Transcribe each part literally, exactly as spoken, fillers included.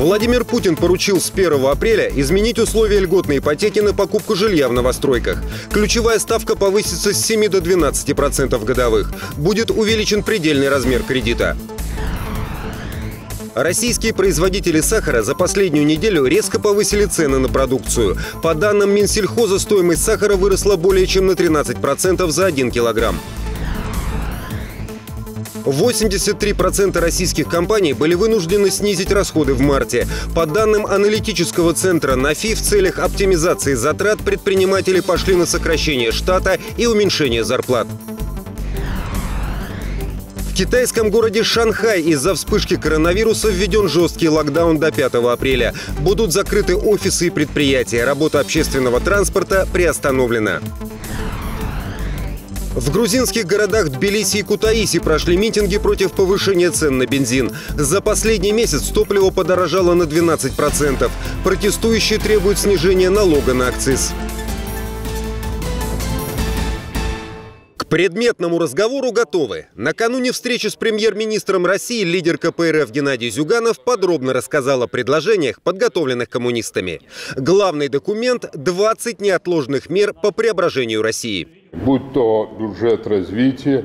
Владимир Путин поручил с первого апреля изменить условия льготной ипотеки на покупку жилья в новостройках. Ключевая ставка повысится с семи до двенадцати процентов годовых. Будет увеличен предельный размер кредита. Российские производители сахара за последнюю неделю резко повысили цены на продукцию. По данным Минсельхоза, стоимость сахара выросла более чем на тринадцать процентов за один килограмм. восемьдесят три процента российских компаний были вынуждены снизить расходы в марте. По данным аналитического центра НАФИ, в целях оптимизации затрат предприниматели пошли на сокращение штата и уменьшение зарплат. В китайском городе Шанхай из-за вспышки коронавируса введен жесткий локдаун до пятого апреля. Будут закрыты офисы и предприятия. Работа общественного транспорта приостановлена. В грузинских городах Тбилиси и Кутаиси прошли митинги против повышения цен на бензин. За последний месяц топливо подорожало на двенадцать процентов. Протестующие требуют снижения налога на акциз. К предметному разговору готовы. Накануне встречи с премьер-министром России лидер ка пэ эр эф Геннадий Зюганов подробно рассказал о предложениях, подготовленных коммунистами. Главный документ – двадцать неотложных мер по преображению России. Будь то бюджет развития,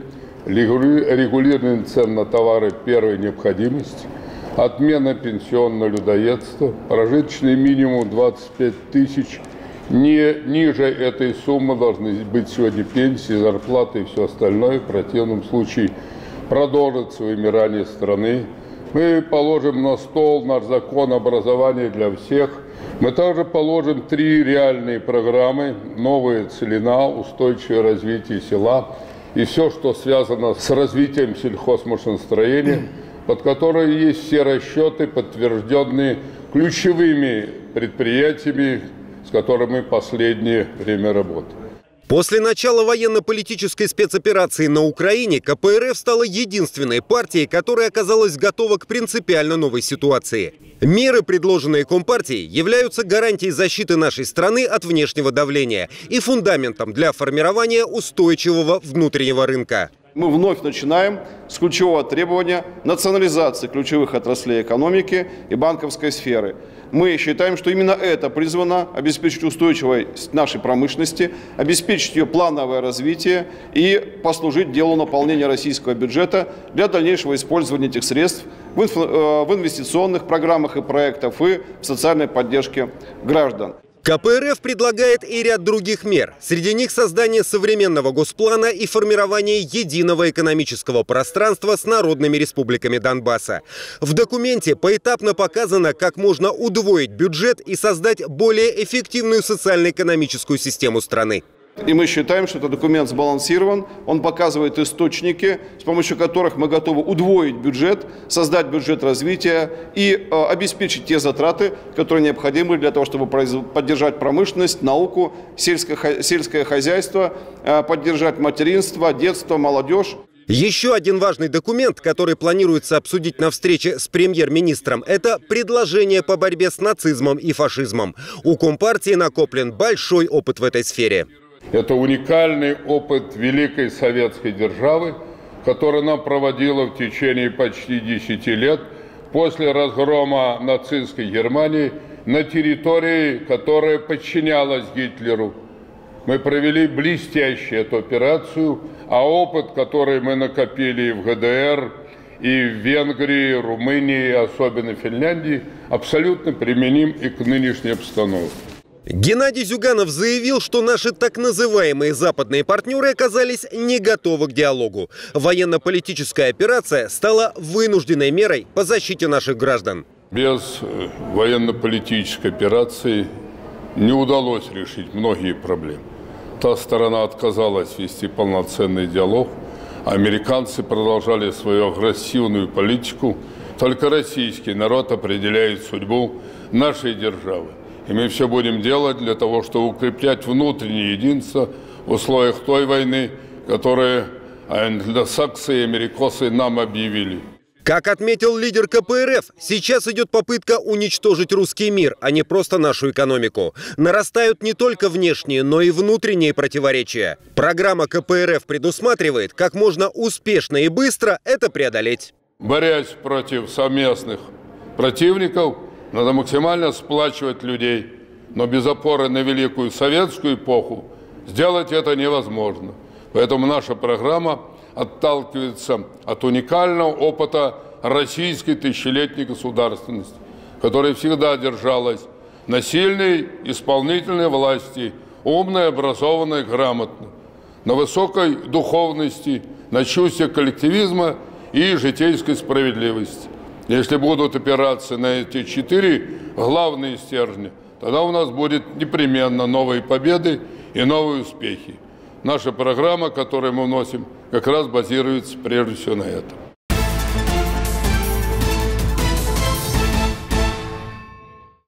регулирование цен на товары первой необходимости, отмена пенсионного людоедства, прожиточный минимум двадцать пять тысяч. Не ниже этой суммы должны быть сегодня пенсии, зарплаты и все остальное. В противном случае продолжится вымирание страны. Мы положим на стол наш закон образования для всех. Мы также положим три реальные программы: новая целина, устойчивое развитие села и все, что связано с развитием сельхозмашиностроения, под которые есть все расчеты, подтвержденные ключевыми предприятиями, с которыми мы последнее время работаем. После начала военно-политической спецоперации на Украине ка пэ эр эф стала единственной партией, которая оказалась готова к принципиально новой ситуации. Меры, предложенные Компартией, являются гарантией защиты нашей страны от внешнего давления и фундаментом для формирования устойчивого внутреннего рынка. Мы вновь начинаем с ключевого требования национализации ключевых отраслей экономики и банковской сферы. Мы считаем, что именно это призвано обеспечить устойчивость нашей промышленности, обеспечить ее плановое развитие и послужить делу наполнения российского бюджета для дальнейшего использования этих средств в инвестиционных программах и проектах и в социальной поддержке граждан. ка пэ эр эф предлагает и ряд других мер. Среди них создание современного госплана и формирование единого экономического пространства с народными республиками Донбасса. В документе поэтапно показано, как можно удвоить бюджет и создать более эффективную социально-экономическую систему страны. И мы считаем, что этот документ сбалансирован, он показывает источники, с помощью которых мы готовы удвоить бюджет, создать бюджет развития и э, обеспечить те затраты, которые необходимы для того, чтобы поддержать промышленность, науку, сельское, сельское хозяйство, э, поддержать материнство, детство, молодежь. Еще один важный документ, который планируется обсудить на встрече с премьер-министром, это предложение по борьбе с нацизмом и фашизмом. У Компартии накоплен большой опыт в этой сфере. Это уникальный опыт великой советской державы, которая нам проводила в течение почти десяти лет после разгрома нацистской Германии на территории, которая подчинялась Гитлеру. Мы провели блестящую эту операцию, а опыт, который мы накопили в гэ дэ эр, и в Венгрии, Румынии, особенно Финляндии, абсолютно применим и к нынешней обстановке. Геннадий Зюганов заявил, что наши так называемые западные партнеры оказались не готовы к диалогу. Военно-политическая операция стала вынужденной мерой по защите наших граждан. Без военно-политической операции не удалось решить многие проблемы. Та сторона отказалась вести полноценный диалог, а американцы продолжали свою агрессивную политику. Только российский народ определяет судьбу нашей державы. И мы все будем делать для того, чтобы укреплять внутреннее единство в условиях той войны, которую англосаксы и америкосы нам объявили. Как отметил лидер ка пэ эр эф, сейчас идет попытка уничтожить русский мир, а не просто нашу экономику. Нарастают не только внешние, но и внутренние противоречия. Программа ка пэ эр эф предусматривает, как можно успешно и быстро это преодолеть. Борясь против совместных противников, Надо максимально сплачивать людей, но без опоры на великую советскую эпоху сделать это невозможно. Поэтому наша программа отталкивается от уникального опыта российской тысячелетней государственности, которая всегда держалась на сильной исполнительной власти, умной, образованной, грамотной, на высокой духовности, на чувстве коллективизма и житейской справедливости. Если будут опираться на эти четыре главные стержни, тогда у нас будет непременно новые победы и новые успехи. Наша программа, которую мы вносим, как раз базируется прежде всего на этом.